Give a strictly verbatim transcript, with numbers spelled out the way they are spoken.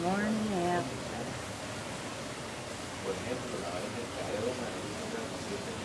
Morning nap. Quần hết rồi, hết cái ớt này,